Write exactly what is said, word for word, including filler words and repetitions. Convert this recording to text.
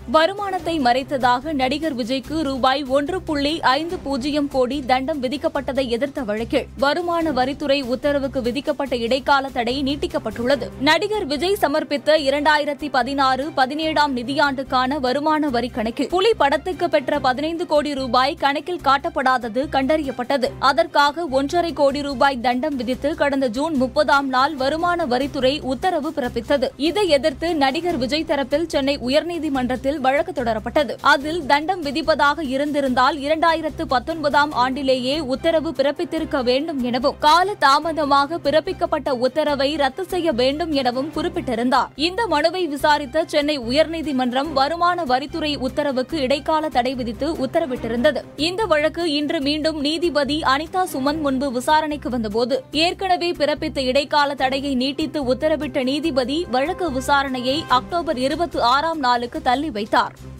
வருமானத்தை மறைத்ததாக நடிகர் விஜய்க்கு ரூபாய் ஒன்று புள்ளி ஐந்து பூஜ்ஜியம் கோடி தண்டம் விதிக்கப்பட்டதை எதிர்த்த வழக்கில் வருமான வரித்துறை உத்தரவுக்கு விதிக்கப்பட்ட இடைக்கால தடை நீட்டிக்கப்பட்டுள்ளது. நடிகர் விஜய் சமர்ப்பித்த இரண்டாயிரத்தி பதினாறு பதினேழாம் நிதியாண்டுக்கான வருமான வரி கணக்கில் புலி படத்துக்கு பெற்ற பதினைந்து கோடி ரூபாய் கணக்கில் காட்டப்படாதது கண்டறியப்பட்டது. அதற்காக ஒன்றரை கோடி ரூபாய் தண்டம் விதித்து கடந்த ஜூன் முப்பதாம் நாள் வருமான வரித்துறை உத்தரவு பிறப்பித்தது. இதை எதிர்த்து நடிகர் விஜய் தரப்பில் சென்னை உயர்நீதிமன்றத்தில் வழக்கு தொடரப்பட்டது. அதில் தண்டம் விதிப்பதாக இருந்திருந்தால் இரண்டாயிரத்து பத்தொன்பதாம் ஆண்டிலேயே உத்தரவு பிறப்பித்திருக்க வேண்டும் எனவும் கால தாமதமாக பிறப்பிக்கப்பட்ட உத்தரவை ரத்து செய்ய வேண்டும் எனவும் குறிப்பிட்டிருந்தார். இந்த மனுவை விசாரித்த சென்னை உயர்நீதிமன்றம் வருமான வரித்துறை உத்தரவுக்கு இடைக்கால தடை விதித்து உத்தரவிட்டிருந்தது. இந்த வழக்கு இன்று மீண்டும் நீதிபதி அனிதா சுமந்த் முன்பு விசாரணைக்கு வந்தபோது ஏற்கனவே பிறப்பித்த இடைக்கால தடையை நீட்டித்து உத்தரவிட்ட நீதிபதி வழக்கு விசாரணையை அக்டோபர் இருபத்தி ஆறாம் நாளுக்கு தள்ளி வைத்தார்.